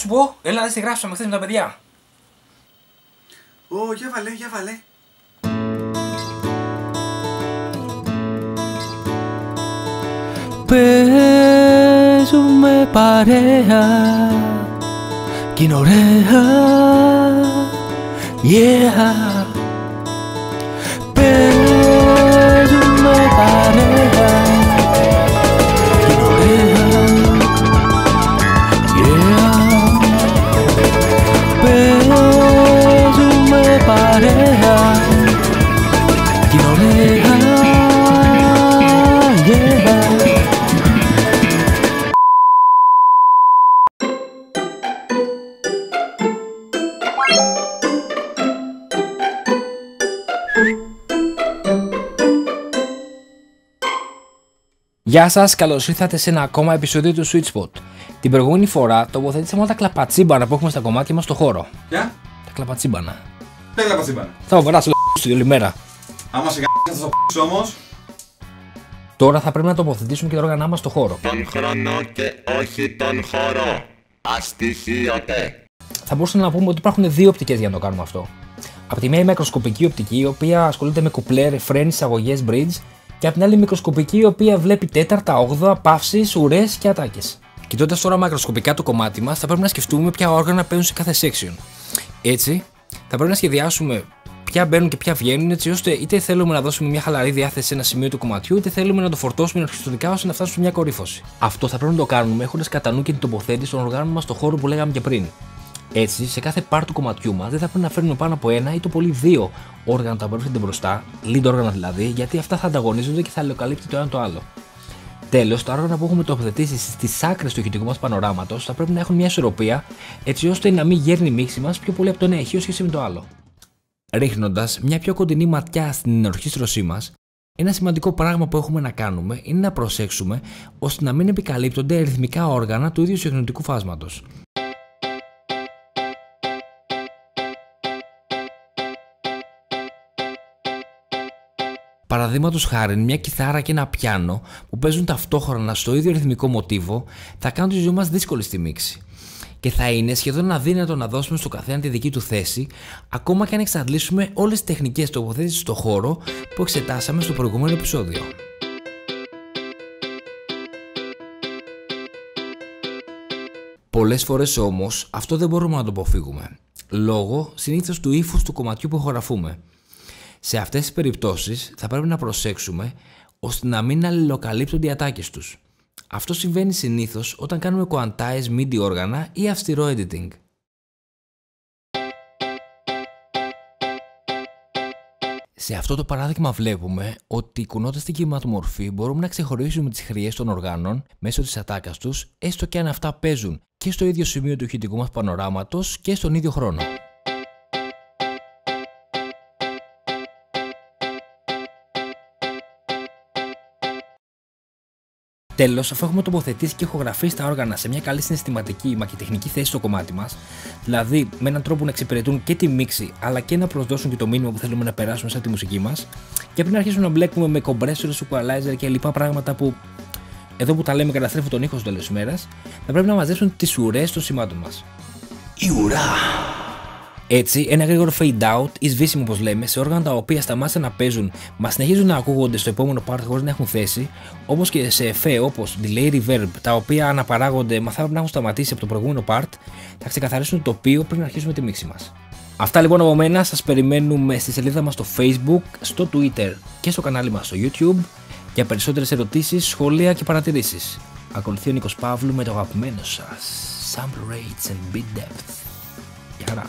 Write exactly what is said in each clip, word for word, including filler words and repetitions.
σου πω, έλα δεν στη γράψαμε χθες με τα παιδιά. Ω, για βάλε, για βάλε. Παίζουμε παρέα κι είναι ωραία, yeah. Παίζουμε παρέα κι είναι ωραία, yeah. Παίζουμε παρέα κι είναι ωραία, yeah. Γεια σας, καλώς ήρθατε σε ένα ακόμα επεισόδιο του Sweet Spot. Την προηγούμενη φορά τοποθετήσαμε όλα τα κλαπατσίμπανα που έχουμε στα κομμάτια μας στο χώρο. Ποια? Τα κλαπατσίμπανα. Τα κλαπατσίμπανα. Θα μου περάσει όλη τη μέρα. Άμα σε γ***εις θα στο όμως. Τώρα θα πρέπει να τοποθετήσουμε και τα όργανά μας στο χώρο. Τον χρόνο και όχι τον χώρο. Αστοιχείωτε. Θα μπορούσαμε να πούμε ότι υπάρχουν δύο οπτικές για να το κάνουμε αυτό. Από τη μία η μικροσκοπική οπτική, η οποία ασχολείται με κουπλέ, ρεφρέν, εισαγωγές, bridge. Και από την άλλη η μικροσκοπική, η οποία βλέπει τέταρτα, όγδοα, παύσεις, ουρές και ατάκες. Κοιτώντας τώρα μακροσκοπικά το κομμάτι μας, θα πρέπει να σκεφτούμε ποια όργανα παίζουν σε κάθε section. Έτσι, θα πρέπει να σχεδιάσουμε ποια μπαίνουν και ποια βγαίνουν, έτσι ώστε είτε θέλουμε να δώσουμε μια χαλαρή διάθεση σε ένα σημείο του κομματιού, είτε θέλουμε να το φορτώσουμε αρχιστοτικά ώστε να φτάσουμε σε μια κορύφωση. Αυτό θα πρέπει να το κάνουμε έχοντας κατά νου και την τοποθέτηση των οργάνων μας στο χώρο που λέγαμε και πριν. Έτσι, σε κάθε part του κομματιού μας δεν θα πρέπει να φέρνουμε πάνω από ένα ή το πολύ δύο όργανα τα βρίσκονται μπροστά, lead όργανα δηλαδή, γιατί αυτά θα ανταγωνίζονται και θα αλληλοκαλύπτει το ένα το άλλο. Τέλος, τα όργανα που έχουμε τοποθετήσει στις άκρες του ηχητικού μας πανοράματος θα πρέπει να έχουν μια ισορροπία, έτσι ώστε να μην γέρνει η μίξη μας πιο πολύ από το ένα ηχείο σχέση με το άλλο. Ρίχνοντας μια πιο κοντινή ματιά στην ενορχήστρωσή μας, ένα σημαντικό πράγμα που έχουμε να κάνουμε είναι να προσέξουμε ώστε να μην επικαλύπτονται ρυθμικά όργανα του ίδιου συγχρονικού φάσματος. Παραδείγματος χάριν, μια κιθάρα και ένα πιάνο που παίζουν ταυτόχρονα στο ίδιο ρυθμικό μοτίβο θα κάνουν τη ζωή μας δύσκολη στη μίξη. Και θα είναι σχεδόν αδύνατο να δώσουμε στο καθένα τη δική του θέση, ακόμα και αν εξαντλήσουμε όλες τις τεχνικές τοποθέτησης στο χώρο που εξετάσαμε στο προηγούμενο επεισόδιο. Πολλές φορές όμως αυτό δεν μπορούμε να το αποφύγουμε, λόγω συνήθως του ύφους του κομματιού που ηχογραφούμε. Σε αυτές τις περιπτώσεις θα πρέπει να προσέξουμε ώστε να μην αλληλοκαλύπτονται οι ατάκες τους. Αυτό συμβαίνει συνήθως όταν κάνουμε quantize μίντι όργανα ή αυστηρό editing. Σε αυτό το παράδειγμα βλέπουμε ότι κουνώντας την κυματομορφή μπορούμε να ξεχωρίσουμε τις χρειές των οργάνων μέσω της ατάκας τους, έστω και αν αυτά παίζουν και στο ίδιο σημείο του ηχητικού μας πανοράματος και στον ίδιο χρόνο. Τέλος, αφού έχουμε τοποθετήσει και ηχογραφήσει τα όργανα σε μια καλή συναισθηματική μα και τεχνική θέση στο κομμάτι μας, δηλαδή με έναν τρόπο να εξυπηρετούν και τη μίξη αλλά και να προσδώσουν και το μήνυμα που θέλουμε να περάσουμε σαν τη μουσική μας, και πριν αρχίσουμε να μπλέκουμε με compressors, equalizer και λοιπά πράγματα που εδώ που τα λέμε καταστρέφουν τον ήχο στο τέλος της ημέρας, θα πρέπει να μαζέψουν τις ουρές των σημάτων μας. Η ουρά! Έτσι, ένα γρήγορο fade out ή σβήσιμο όπως λέμε σε όργανα τα οποία σταμάτησαν να παίζουν μα συνεχίζουν να ακούγονται στο επόμενο part χωρίς να έχουν θέση, όπως και σε εφέ όπως delay reverb τα οποία αναπαράγονται μα θα πρέπει να έχουν σταματήσει από το προηγούμενο part, θα ξεκαθαρίσουν το τοπίο πριν αρχίσουμε τη μίξη μας. Αυτά λοιπόν από μένα, σας περιμένουμε στη σελίδα μας στο Facebook, στο Twitter και στο κανάλι μας στο YouTube για περισσότερες ερωτήσεις, σχόλια και παρατηρήσεις. Ακολουθεί ο Νίκος Παύλου με το αγαπημένο σας Sample Rates and Beat Depth. Γεια χαρά!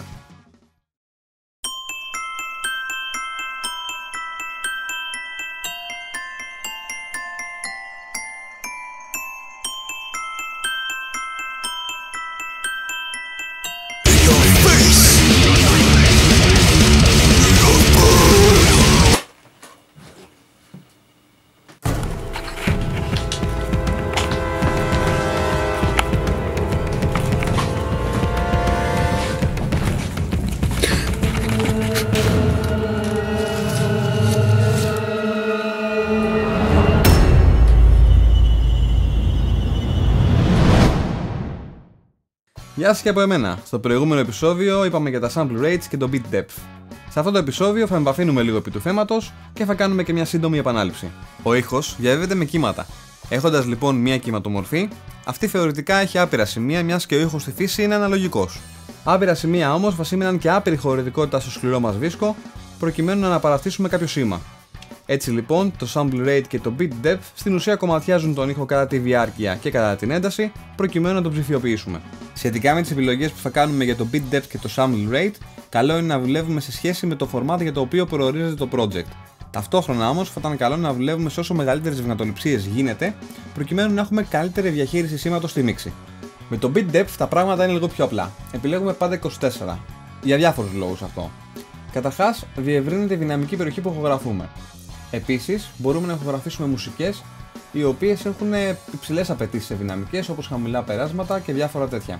Γεια σας και από εμένα. Στο προηγούμενο επεισόδιο είπαμε για τα sample rates και το beat depth. Σε αυτό το επεισόδιο θα εμβαθύνουμε λίγο επί του θέματος και θα κάνουμε και μια σύντομη επανάληψη. Ο ήχος διαβιβάζεται με κύματα. Έχοντας λοιπόν μια κυματομορφή, αυτή θεωρητικά έχει άπειρα σημεία, μιας και ο ήχος στη φύση είναι αναλογικός. Άπειρα σημεία όμως θα σήμαιναν και άπειρη χωρητικότητα στο σκληρό μας δίσκο, προκειμένου να αναπαραστήσουμε κάποιο σήμα. Έτσι λοιπόν, το sample rate και το beat depth στην ουσία κομματιάζουν τον ήχο κατά τη διάρκεια και κατά την ένταση, προκειμένου να τον ψηφιοποιήσουμε. Σχετικά με τις επιλογές που θα κάνουμε για το beat depth και το sample rate, καλό είναι να δουλεύουμε σε σχέση με το format για το οποίο προορίζεται το project. Ταυτόχρονα όμως θα ήταν καλό να δουλεύουμε σε όσο μεγαλύτερες δειγματοληψίες γίνεται, προκειμένου να έχουμε καλύτερη διαχείριση σήματος στη μίξη. Με το beat depth τα πράγματα είναι λίγο πιο απλά. Επιλέγουμε πάντα είκοσι τέσσερα. Για διάφορους λόγους αυτό. Καταρχάς, διευρύνεται η δυναμική περιοχή που ηχογραφούμε. Επίσης, μπορούμε να ηχογραφήσουμε μουσικές οι οποίες έχουν υψηλές απαιτήσεις σε δυναμικές, όπως χαμηλά περάσματα και διάφορα τέτοια.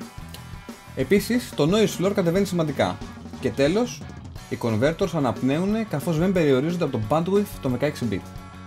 Επίσης, το noise floor κατεβαίνει σημαντικά. Και τέλος, οι converters αναπνέουν καθώς δεν περιορίζονται από το bandwidth των δεκαέξι bit.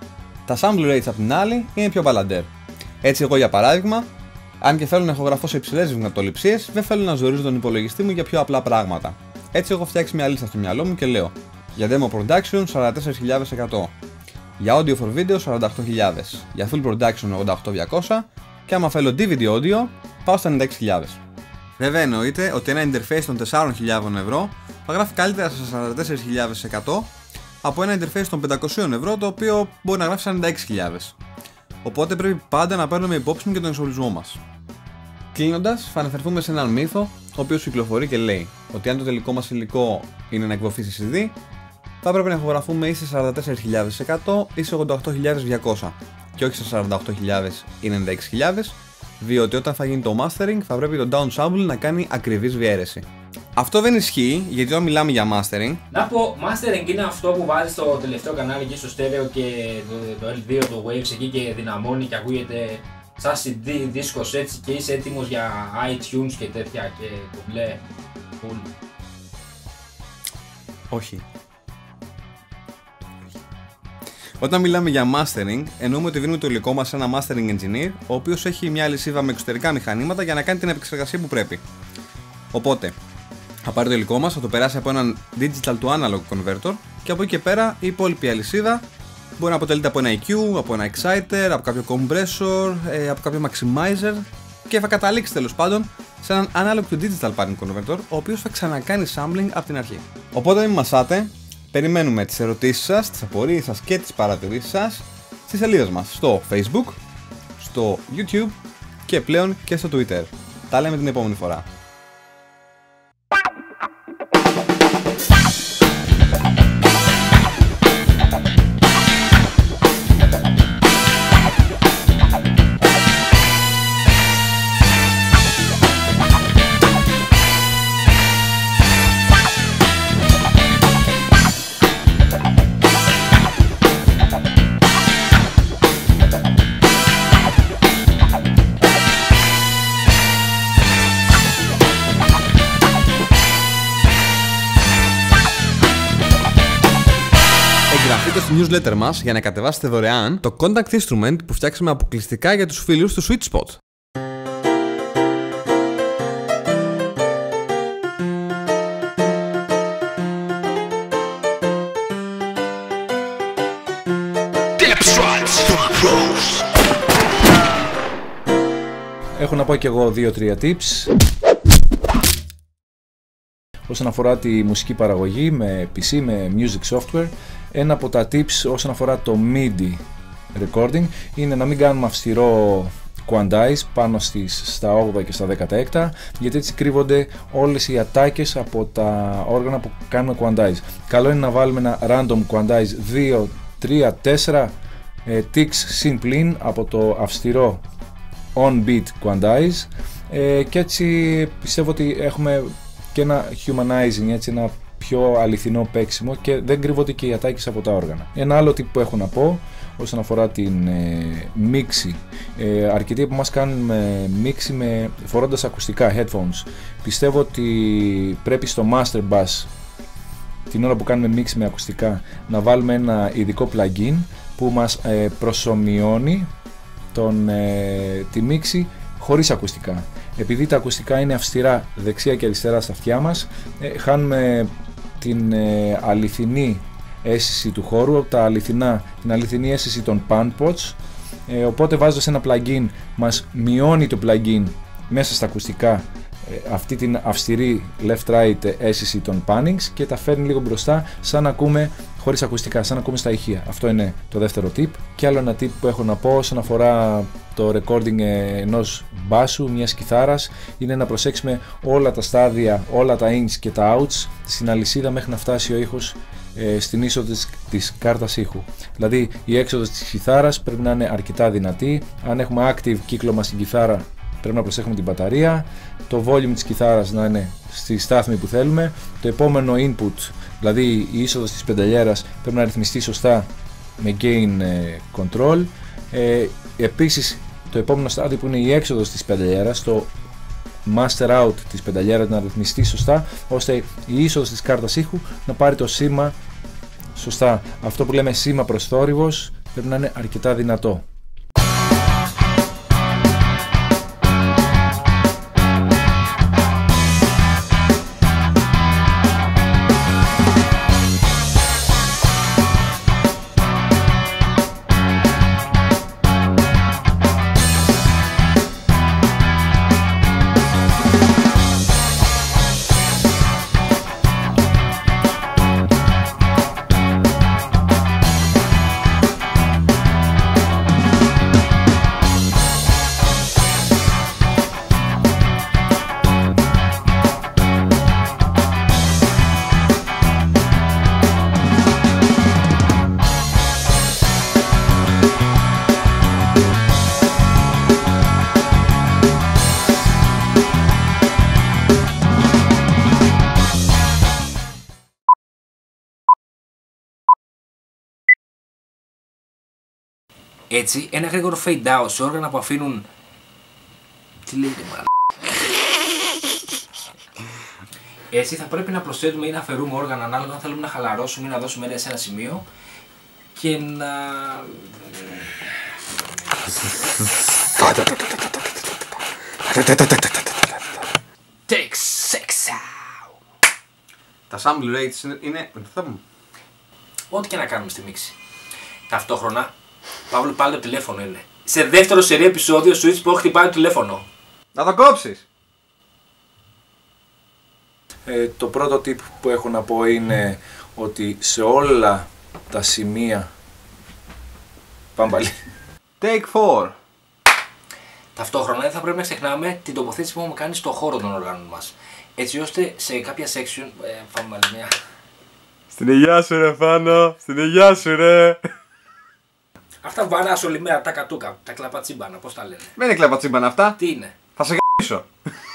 Τα sample rates απ' την άλλη είναι πιο μπαλαντέρ. Έτσι, εγώ για παράδειγμα, αν και θέλω να ηχογραφώ σε υψηλές δειγματοληψίες, δεν θέλω να ζορίζω τον υπολογιστή μου για πιο απλά πράγματα. Έτσι, έχω φτιάξει μια λίστα στο μυαλό μου και λέω: για demo production σαράντα τέσσερις χιλιάδες εκατό, για audio for video σαράντα οκτώ χιλιάδες, για full production ογδόντα οκτώ χιλιάδες διακόσια και άμα θέλω ντι βι ντι audio πάω στα ενενήντα έξι χιλιάδες. Βέβαια εννοείται ότι ένα interface των τεσσάρων χιλιάδων ευρώ θα γράφει καλύτερα στα σαράντα τέσσερις χιλιάδες εκατό από ένα interface των πεντακόσια ευρώ το οποίο μπορεί να γράφει στα ενενήντα έξι χιλιάδες. Οπότε πρέπει πάντα να παίρνουμε υπόψη και τον εξοπλισμό μας. Κλείνοντας, θα αναφερθούμε σε έναν μύθο ο οποίος κυκλοφορεί και λέει ότι αν το τελικό μας υλικό είναι να εκδοθεί σε σι ντι, θα πρέπει να ηχογραφούμε ή σε σαράντα τέσσερις χιλιάδες εκατό ή σε ογδόντα οκτώ χιλιάδες διακόσια και όχι σε σαράντα οκτώ χιλιάδες ή ενενήντα έξι χιλιάδες, διότι όταν θα γίνει το mastering θα πρέπει το downsample να κάνει ακριβής διαίρεση. Αυτό δεν ισχύει, γιατί όταν μιλάμε για mastering. Να πω, mastering είναι αυτό που βάζει στο τελευταίο κανάλι εκεί στο στέρεο και το, το ελ δύο, το Waves εκεί και δυναμώνει και ακούγεται σαν σι ντι δίσκος έτσι και είσαι έτοιμος για iTunes και τέτοια και το μπλε. Cool. Όχι. Όταν μιλάμε για mastering, εννοούμε ότι δίνουμε το υλικό μας σε ένα mastering engineer, ο οποίος έχει μια λυσίδα με εξωτερικά μηχανήματα για να κάνει την επεξεργασία που πρέπει. Οπότε, θα πάρει το υλικό μας, θα το περάσει από έναν digital to analog converter και από εκεί και πέρα η υπόλοιπη αλυσίδα μπορεί να αποτελείται από ένα ι κιου, από ένα exciter, από κάποιο compressor, από κάποιο maximizer και θα καταλήξει τέλος πάντων σε έναν analog to digital pattern converter, ο οποίος θα ξανακάνει sampling από την αρχή. Οπότε μην μασάτε. Περιμένουμε τις ερωτήσεις σας, τις απορίες σας και τις παρατηρήσεις σας στις σελίδες μας στο Facebook, στο YouTube και πλέον και στο Twitter. Τα λέμε την επόμενη φορά. Εγγραφείτε στο newsletter μας για να κατεβάσετε δωρεάν το contact instrument που φτιάξαμε αποκλειστικά για τους φίλους του Sweet Spot. Έχω να πω και εγώ δύο τρία tips. Όσον αφορά τη μουσική παραγωγή με πι σι, με music software, ένα από τα tips όσον αφορά το μίντι recording είναι να μην κάνουμε αυστηρό quantize πάνω στις, στα όγδοα και στα δεκαέξι, γιατί έτσι κρύβονται όλες οι ατάκες από τα όργανα που κάνουμε quantize. Καλό είναι να βάλουμε ένα random quantize δύο, τρία, τέσσερα ε, ticks συν πλην από το αυστηρό on beat quantize ε, και έτσι πιστεύω ότι έχουμε και ένα humanizing, έτσι, ένα πιο αληθινό παίξιμο και δεν κρύβονται και οι ατάκες από τα όργανα. Ένα άλλο tip που έχω να πω όσον αφορά την ε, μίξη, ε, αρκετοί από μας κάνουν ε, μίξη με, φορώντας ακουστικά headphones. Πιστεύω ότι πρέπει στο master bass την ώρα που κάνουμε μίξη με ακουστικά να βάλουμε ένα ειδικό plugin που μας ε, προσομοιώνει τον, ε, τη μίξη χωρίς ακουστικά. επειδή τα ακουστικά είναι αυστηρά δεξιά και αριστερά στα αυτιά μας, ε, χάνουμε την ε, αληθινή αίσθηση του χώρου, τα αληθινά, την αληθινή αίσθηση των panpods, ε, οπότε βάζοντας ένα plugin μας μειώνει το plugin μέσα στα ακουστικά ε, αυτή την αυστηρή left-right αίσθηση των pannings και τα φέρνει λίγο μπροστά σαν να ακούμε χωρίς ακουστικά, σαν να ακούμε στα ηχεία. Αυτό είναι το δεύτερο tip. Και άλλο ένα tip που έχω να πω όσον αφορά το recording ενός μπάσου, μιας κιθάρας, είναι να προσέξουμε όλα τα στάδια, όλα τα ins και τα outs στην αλυσίδα μέχρι να φτάσει ο ήχος ε, στην είσοδο της, της κάρτας ήχου. Δηλαδή η έξοδος της κιθάρας πρέπει να είναι αρκετά δυνατή. Αν έχουμε active κύκλωμα στην κιθάρα πρέπει να προσέχουμε την μπαταρία, το volume της κιθάρας να είναι στη στάθμη που θέλουμε, το επόμενο input, δηλαδή η είσοδος της πενταλιέρας πρέπει να ρυθμιστεί σωστά με gain control. Ε, επίσης το επόμενο στάδιο που είναι η έξοδος της πενταλιέρας, το master out της πενταλιέρας να ρυθμιστεί σωστά ώστε η είσοδος της κάρτας ήχου να πάρει το σήμα σωστά. Αυτό που λέμε σήμα προς θόρυβος πρέπει να είναι αρκετά δυνατό. Έτσι, ένα γρήγορο fade out σε όργανα που αφήνουν... Τι λέγεται μάλλον. Έτσι θα πρέπει να προσθέτουμε ή να αφαιρούμε όργανα ανάλογα αν θέλουμε να χαλαρώσουμε ή να δώσουμε ένταση σε ένα σημείο και να... Take six out. Τα sample rates είναι... είναι... Ό,τι και να κάνουμε στη μίξη. Ταυτόχρονα, Παύλο, πάλι το τηλέφωνο είναι. Σε δεύτερο σερί επεισόδιο Switch που έχω χτυπάει το τηλέφωνο. Να το κόψεις! Ε, το πρώτο tip που έχω να πω είναι ότι σε όλα τα σημεία... Πάμε πάλι. Take four. Ταυτόχρονα δεν θα πρέπει να ξεχνάμε την τοποθέτηση που έχουμε κάνει στο χώρο των οργάνων μας. Έτσι ώστε σε κάποια section... Ε, πάμε πάλι μια... Στην υγειά σου ρε Φάνο, στην υγειά σου ρε. Αυτά βαράς όλη μέρα τα κατούκα, τα κλαπατσίμπανα, πώς τα λένε. Δεν είναι κλαπατσίμπανα αυτά. Τι είναι. Θα σε γαμίσω.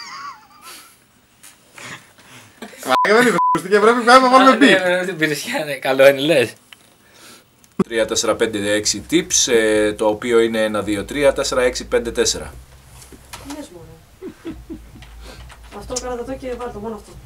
Μα δεν είναι και πρέπει να βάλουμε μπι. Δεν πήρες ναι, καλό είναι λες. τρία, τέσσερα, πέντε, έξι tips, ε, το οποίο είναι ένα, δύο, τρία, τέσσερα, έξι, πέντε, τέσσερα. Τι λες μωρέ. Αυτό κράτα το και βάλ' το μόνο αυτό.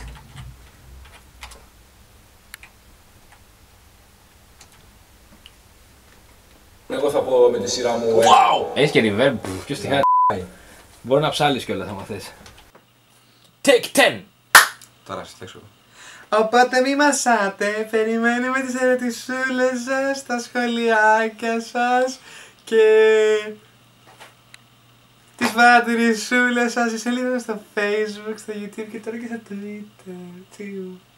Εγώ θα πω με τη σειρά μου... Wow! Έχεις και reverb, ποιος τη χάρη. Μπορεί να ψάλεις κιόλας άμα θες. Take ten! Τώρα σας θέξω. Οπότε μη μασάτε, περιμένουμε τις ερωτησούλες σας, τα σχολιάκια σας και τις παρατηρησούλες σας, οι σελίδες στο Facebook, στο YouTube και τώρα και στο Twitter.